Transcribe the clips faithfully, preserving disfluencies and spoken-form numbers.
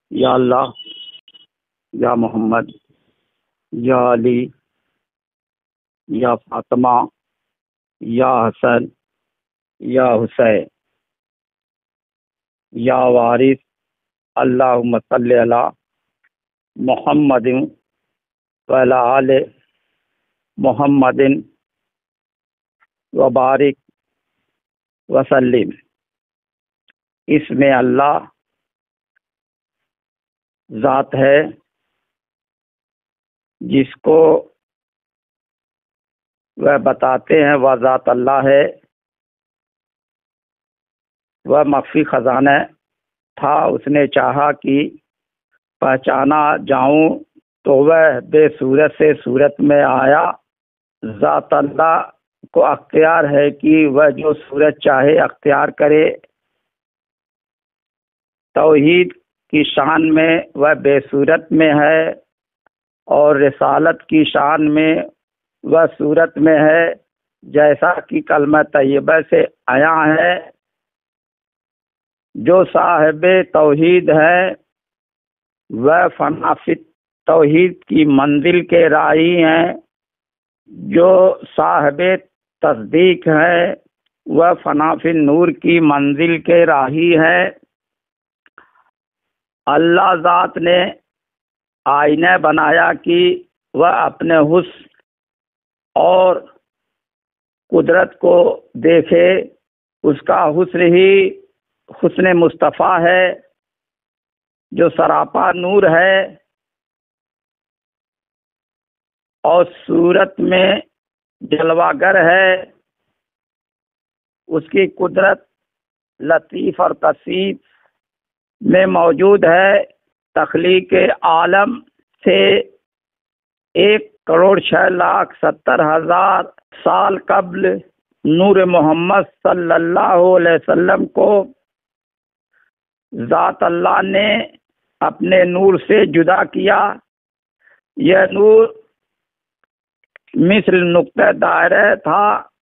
یا اللہ، یا محمد، یا علی، یا فاطمہ، یا حسن، یا حسین، یا وارث، اللہم صلی علی محمد وعلی آل محمد وبارک وسلم۔ اس میں اللہ ذات ہے جس کو وہ بتاتے ہیں وہ ذات اللہ ہے۔ وہ مخفی خزانہ تھا، اس نے چاہا کہ پہچانا جاؤں تو وہ بے صورت سے صورت میں آیا۔ ذات اللہ کو اختیار ہے کہ وہ جو صورت چاہے اختیار کرے۔ توحید کی شان میں وہ بے صورت میں ہے اور رسالت کی شان میں وہ صورت میں ہے، جیسا کہ کلمہ طیبہ سے آیا ہے۔ جو صاحب توحید ہے وہ فنا فی توحید کی منزل کے راہی ہیں، جو صاحب تصدیق ہے وہ فنا فی نور کی منزل کے راہی ہے۔ اللہ ذات نے آئینہ بنایا کہ وہ اپنے حسن اور قدرت کو دیکھے۔ اس کا حسن ہی حسن مصطفیٰ ہے جو سراپا نور ہے اور صورت میں جلوہ گر ہے۔ اس کی قدرت لطیف اور کثیر میں موجود ہے۔ تخلیق عالم سے ایک کروڑ چھ لاکھ ستر ہزار سال قبل نور محمد صلی اللہ علیہ وسلم کو ذات اللہ نے اپنے نور سے جدا کیا۔ یہ نور مثل نقطہ دائرہ تھا،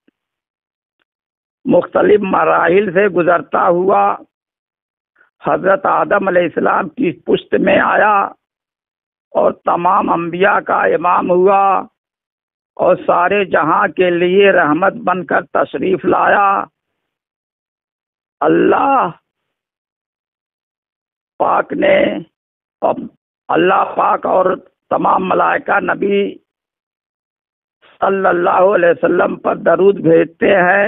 مختلف مراحل سے گزرتا ہوا حضرت آدم علیہ السلام کی پشت میں آیا اور تمام انبیاء کا امام ہوا اور سارے جہاں کے لیے رحمت بن کر تشریف لایا۔ اللہ پاک نے اللہ پاک اور تمام ملائکہ نبی صلی اللہ علیہ وسلم پر درود بھیجتے ہیں۔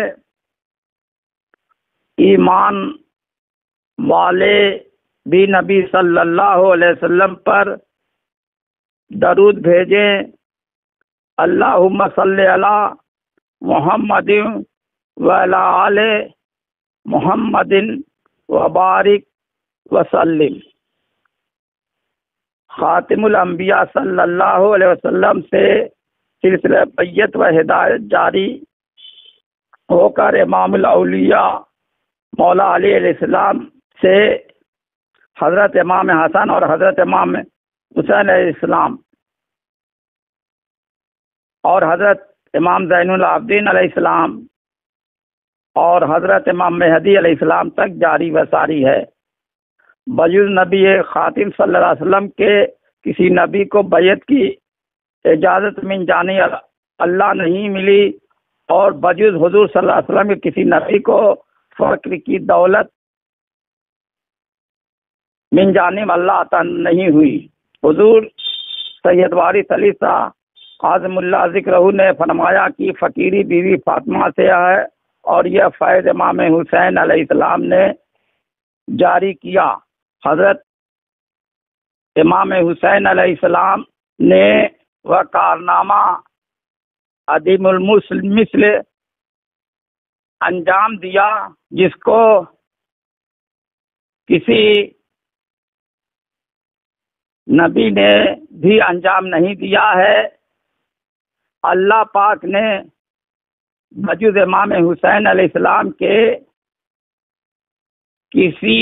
ایمان والے بھی نبی صلی اللہ علیہ وسلم پر درود بھیجیں۔ اللہم صلی علی محمد وعلی آل محمد وبارک وسلم۔ خاتم الانبیاء صلی اللہ علیہ وسلم سے سلسلہ بیعت و ہدایت جاری ہو کر امام الاولیاء مولا علی علیہ السلام سے حضرت امام حسن اور حضرت امام حسین علیہ السلام اور حضرت امام زین العابدین علیہ السلام اور حضرت امام مہدی علیہ السلام تک جاری و ساری ہے۔ بجز نبی خاتم صلی اللہ علیہ وسلم کے کسی نبی کو بیعت کی اجازت من جانب اللہ نہیں ملی، اور بجز حضور صلی اللہ علیہ وسلم کے کسی نبی کو فقر کی دولت من جانب اللہ عطا نہیں ہوئی۔ حضور سید وارث علی شاہ عاظم اللہ ذکرہ نے فرمایا کہ فقیری بیوی فاطمہ سے ہے، اور یہ فیض امام حسین علیہ السلام نے جاری کیا۔ حضرت امام حسین علیہ السلام نے وہ کارنامہ عظیم المثل انجام دیا جس کو کسی نبی نے بھی انجام نہیں دیا ہے۔ اللہ پاک نے بجز امام حسین علیہ السلام کے کسی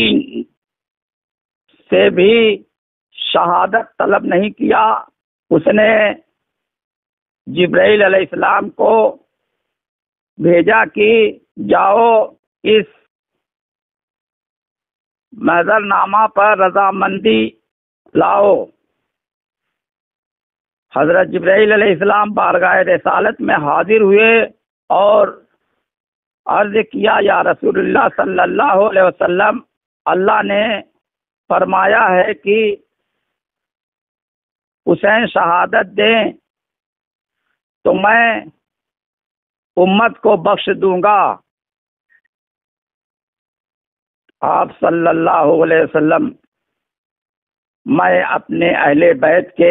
سے بھی شہادت طلب نہیں کیا۔ اس نے جبرائیل علیہ السلام کو بھیجا کہ جاؤ اس محضر نامہ پر رضامندی لاؤ۔ حضرت جبرائیل علیہ السلام بارگاہ رسالت میں حاضر ہوئے اور عرض کیا یا رسول اللہ صلی اللہ علیہ وسلم، اللہ نے فرمایا ہے کہ حسین شہادت دیں تو میں امت کو بخش دوں گا۔ آپ صلی اللہ علیہ وسلم، میں اپنے اہل بیت کے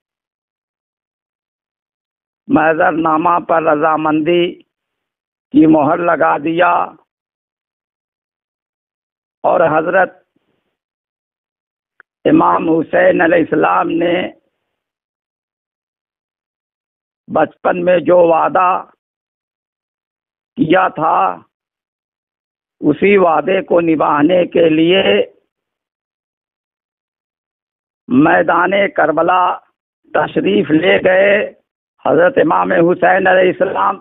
محضر نامہ پر رضامندی کی مہر لگا دیا اور حضرت امام حسین علیہ السلام نے بچپن میں جو وعدہ کیا تھا اسی وعدے کو نبھانے کے لیے میدان کربلا تشریف لے گئے۔ حضرت امام حسین علیہ السلام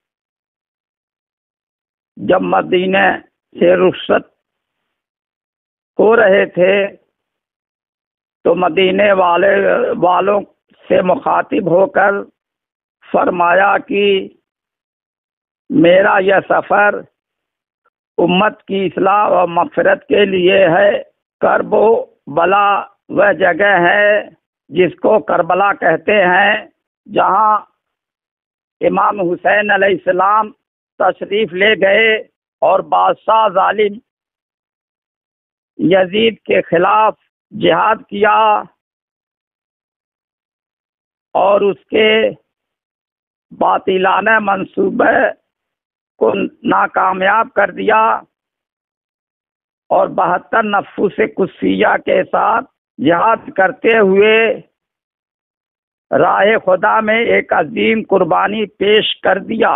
جب مدینہ سے رخصت ہو رہے تھے تو مدینے والے والوں سے مخاطب ہو کر فرمایا کہ میرا یہ سفر امت کی اصلاح و مغفرت کے لیے ہے۔ کرب و بلا وہ جگہ ہے جس کو کربلا کہتے ہیں، جہاں امام حسین علیہ السلام تشریف لے گئے اور بادشاہ ظالم یزید کے خلاف جہاد کیا اور اس کے باطلانہ منصوبے کو ناکامیاب کر دیا اور بہتر نفوس قدسیہ کے ساتھ جہاد کرتے ہوئے راہ خدا میں ایک عظیم قربانی پیش کر دیا۔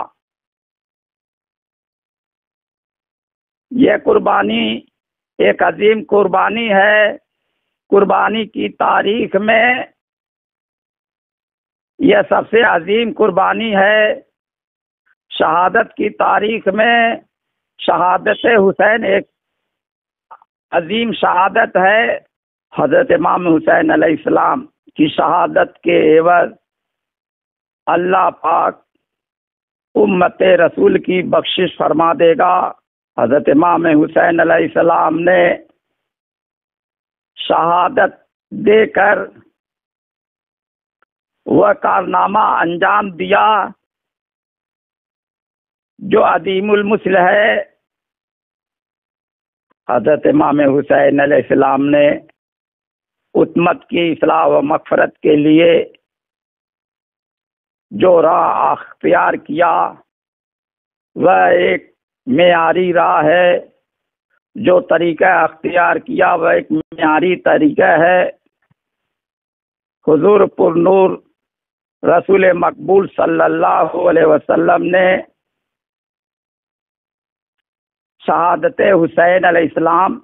یہ قربانی ایک عظیم قربانی ہے۔ قربانی کی تاریخ میں یہ سب سے عظیم قربانی ہے۔ شہادت کی تاریخ میں شہادت حسین ایک عظیم شہادت ہے۔ حضرت امام حسین علیہ السلام کی شہادت کے عوض اللہ پاک امت رسول کی بخشش فرما دے گا۔ حضرت امام حسین علیہ السلام نے شہادت دے کر وہ کارنامہ انجام دیا جو عظیم المثل ہے۔ حضرت امام حسین علیہ السلام نے امت کی اصلاح و مغفرت کے لیے جو راہ اختیار کیا وہ ایک معیاری راہ ہے۔ جو طریقہ اختیار کیا وہ ایک معیاری طریقہ ہے۔ حضور پر نور رسول مقبول صلی اللہ علیہ وسلم نے شہادت حسین علیہ السلام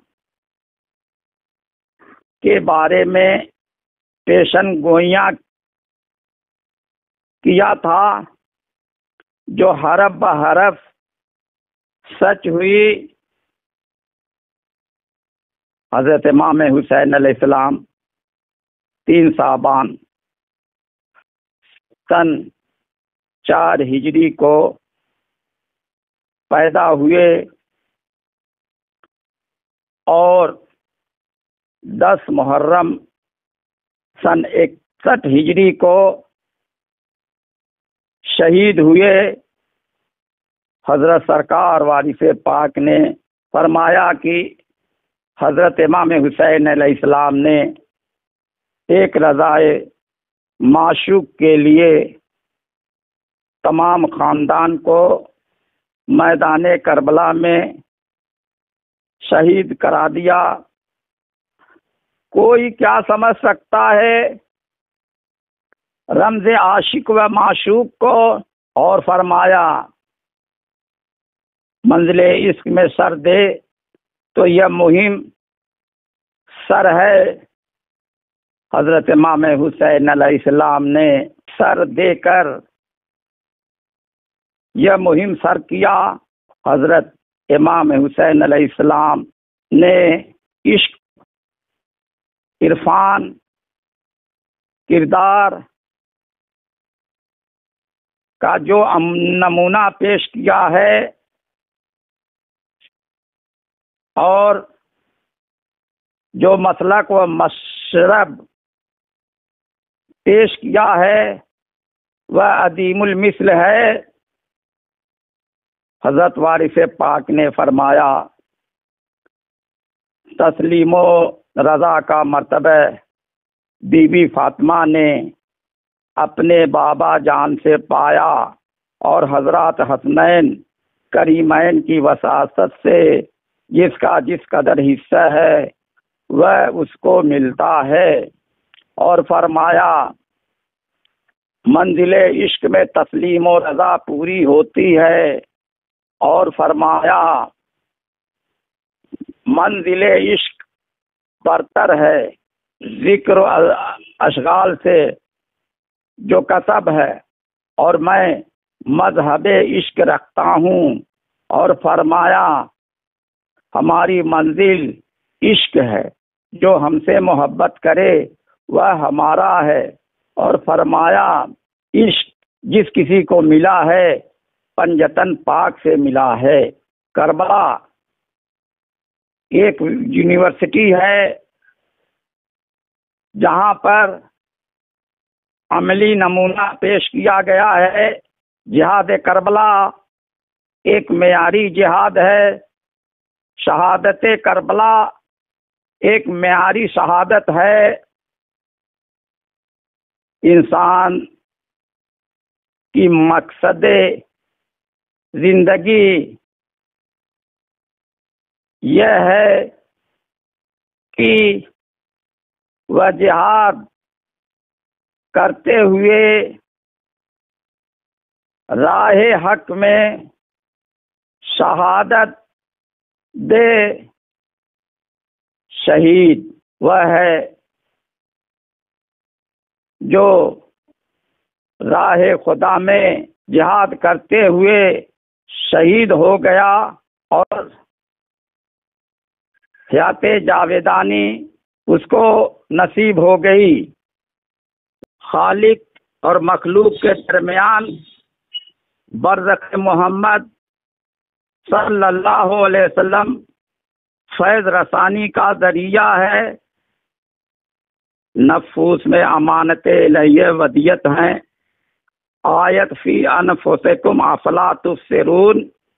کے بارے میں پیشن گوئیاں کیا تھا جو حرف بحرف سچ ہوئی۔ حضرت امام حسین علیہ السلام تین شعبان سن چار ہجری کو پیدا ہوئے اور دس محرم سن اکسٹھ ہجری کو شہید ہوئے۔ حضرت سرکار وارث پاک نے فرمایا کہ حضرت امام حسین علیہ السلام نے ایک رضائے معشوق کے لیے تمام خاندان کو میدان کربلا میں شہید کرا دیا۔ کوئی کیا سمجھ سکتا ہے رمز عاشق و معشوق کو، اور فرمایا منزل عشق میں سر دے تو یہ مہم سر ہے۔ حضرت امام حسین علیہ السلام نے سر دے کر یہ مہم سر کیا۔ حضرت امام حسین علیہ السلام نے عشق، عرفان کردار کا جو نمونہ پیش کیا ہے اور جو مسلک و مشرب پیش کیا ہے وہ عدیم المثل ہے۔ حضرت وارث پاک نے فرمایا تسلیم و رضا کا مرتبہ بی بی فاطمہ نے اپنے بابا جان سے پایا اور حضرات حسنین کریمین کی وساطت سے جس کا جس قدر حصہ ہے وہ اس کو ملتا ہے، اور فرمایا منزل عشق میں تسلیم و رضا پوری ہوتی ہے، اور فرمایا منزل عشق برتر ہے ذکر و اشغال سے جو کسب ہے، اور میں مذہب عشق رکھتا ہوں، اور فرمایا ہماری منزل عشق ہے، جو ہم سے محبت کرے وہ ہمارا ہے، اور فرمایا عشق جس کسی کو ملا ہے پنجتن پاک سے ملا ہے۔ کربلا ایک یونیورسٹی ہے جہاں پر عملی نمونہ پیش کیا گیا ہے۔ جہاد کربلا ایک معیاری جہاد ہے، شہادت کربلا ایک معیاری شہادت ہے۔ انسان کی مقصد زندگی یہ ہے کہ وہ جہاد کرتے ہوئے راہ حق میں شہادت دے۔ شہید وہ ہے جو راہ خدا میں جہاد کرتے ہوئے شہید ہو گیا اور حیات جاویدانی اس کو نصیب ہو گئی۔ خالق اور مخلوق کے درمیان برزخ محمد صلی اللہ علیہ وسلم فیض رسانی کا ذریعہ ہے۔ نفوس میں امانت الہیہ ودیت ہیں۔ آیت فی انفسکم افلا تبصرون،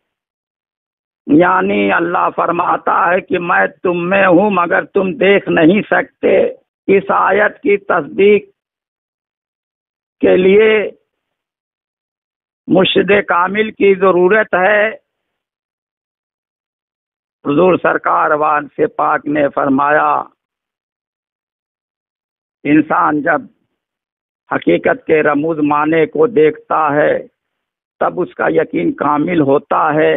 یعنی اللہ فرماتا ہے کہ میں تم میں ہوں مگر تم دیکھ نہیں سکتے۔ اس آیت کی تصدیق کے لیے مرشد کامل کی ضرورت ہے۔ حضور سرکار وان سے پاک نے فرمایا انسان جب حقیقت کے رموز معنی کو دیکھتا ہے تب اس کا یقین کامل ہوتا ہے،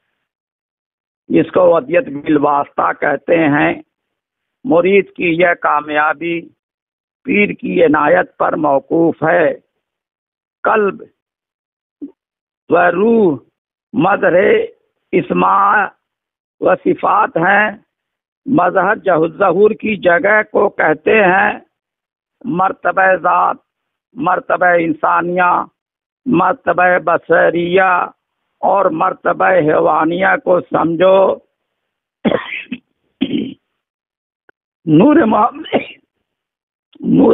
جس کو ودیت بالواسطہ کہتے ہیں۔ مرید کی یہ کامیابی پیر کی عنایت پر موقوف ہے۔ قلب و روح مظہر اسماء و صفات ہیں۔ مظہر ظہور کی جگہ کو کہتے ہیں۔ مرتبہ ذات، مرتبہ انسانیہ، مرتبہ بصریہ اور مرتبہ حیوانیہ کو سمجھو۔ نور محمد نور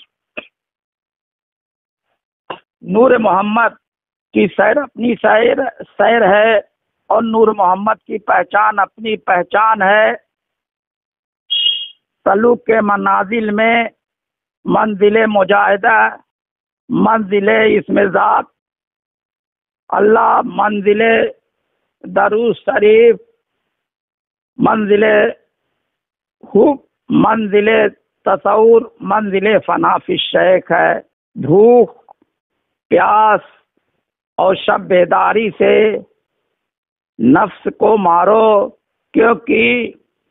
نور محمد کی سیر اپنی سیر سیر ہے، اور نور محمد کی پہچان اپنی پہچان ہے۔ سلوک کے منازل میں منزل مجاہدہ، منزل اسم ذات اللہ، منزل درود شریف، منزل خوب، منزل تصور، منزل فنا فی الشیخ ہے۔ بھوک، پیاس اور شب بیداری سے نفس کو مارو، کیونکہ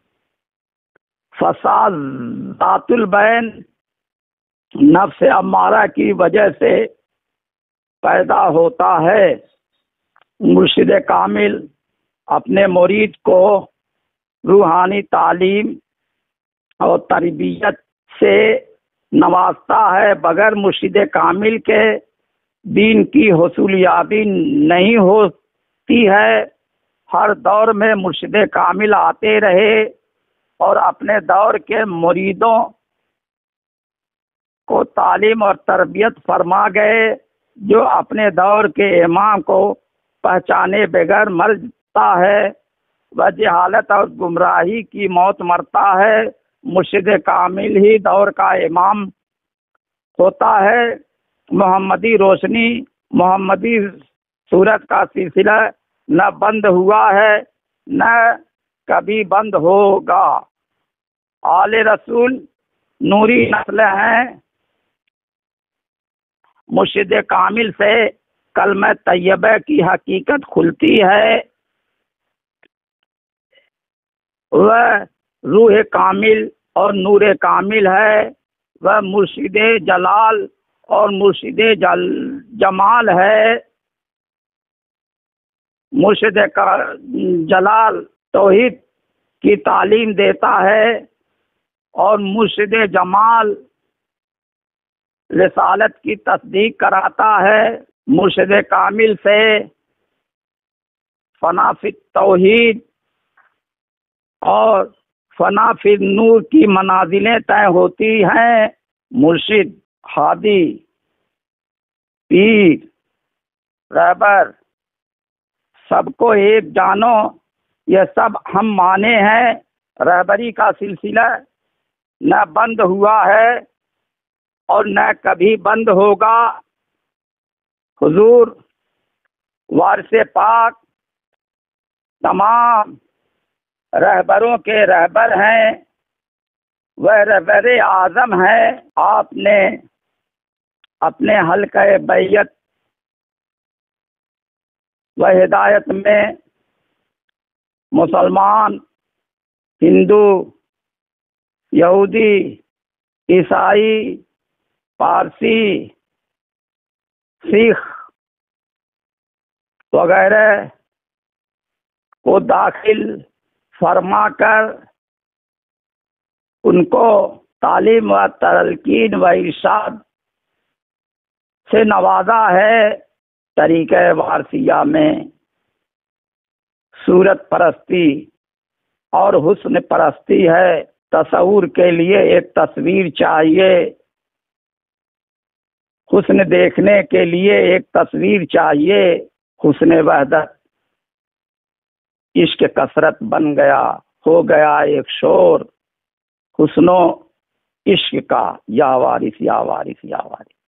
فساد ذات البین نفس امارہ کی وجہ سے پیدا ہوتا ہے۔ مرشد کامل اپنے مرید کو روحانی تعلیم اور تربیت سے نوازتا ہے، بغیر مرشد کامل کے دین کی حصول یابی نہیں ہوتی ہے۔ ہر دور میں مرشد کامل آتے رہے اور اپنے دور کے مریدوں کو تعلیم اور تربیت فرما گئے۔ جو اپنے دور کے امام کو پہچانے بغیر مرتا ہے وہ جہالت اور گمراہی کی موت مرتا ہے۔ مرشد کامل ہی دور کا امام ہوتا ہے۔ محمدی روشنی، محمدی صورت کا سلسلہ نہ بند ہوا ہے نہ کبھی بند ہوگا۔ آل رسول نوری نسل ہیں۔ مرشد کامل سے کلمہ طیبہ کی حقیقت کھلتی ہے۔ وہ روح کامل اور نور کامل ہے۔ وہ مرشد جلال اور مرشد جل جمال ہے۔ مرشد جلال توحید کی تعلیم دیتا ہے اور مرشد جمال رسالت کی تصدیق کراتا ہے۔ مرشد کامل سے فنا فی توحید اور فنا فی نور کی منازلیں طے ہوتی ہیں۔ مرشد، ہادی، پیر، رہبر، سب کو ایک جانو، یہ سب ہم مانے ہیں۔ رہبری کا سلسلہ نہ بند ہوا ہے اور نہ کبھی بند ہوگا۔ حضور وارث پاک تمام رہبروں کے رہبر ہیں۔ وہ رہبر اعظم ہیں۔ آپ نے اپنے حلقہ بیعت و ہدایت میں مسلمان، ہندو، یہودی، عیسائی، پارسی، سکھ وغیرہ کو داخل فرما کر ان کو تعلیم و تلقین و ارشاد سے نوازا ہے۔ طریقہ وارثیہ میں صورت پرستی اور حسن پرستی ہے۔ تصور کے لیے ایک تصویر چاہیے، حسن دیکھنے کے لیے ایک تصویر چاہیے۔ حسن وحدت عشق کثرت بن گیا، ہو گیا ایک شور حسن و عشق کا، یا وارث یا وارث یا وارث۔